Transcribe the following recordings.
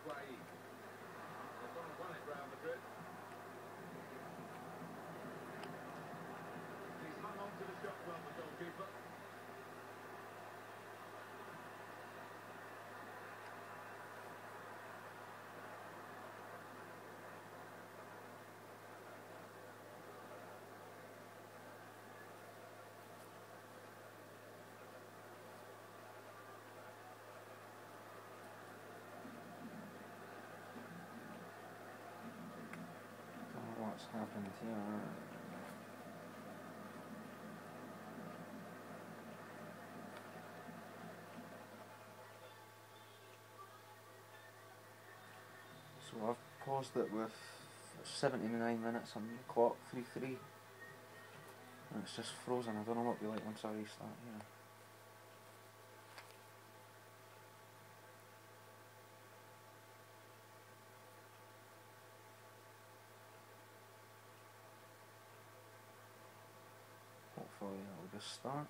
What's happened here? So I've paused it with 79 minutes on the clock, 3-3, and it's just frozen. I don't know what it'll be like once I restart here. Hopefully it'll just start.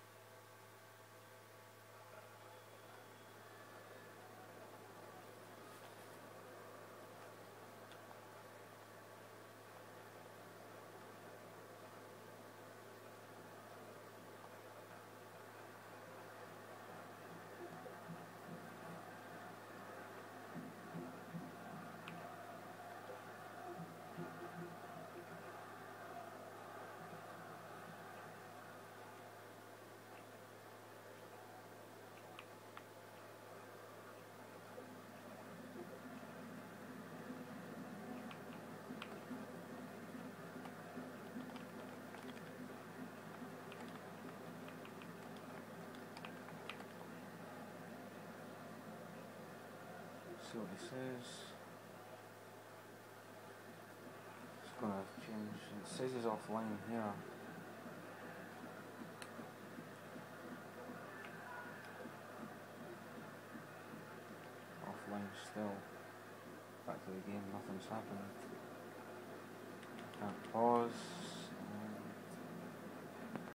See what he says. It's gonna change. It says he's offline here. Offline still. Back to the game, nothing's happened. Can't pause.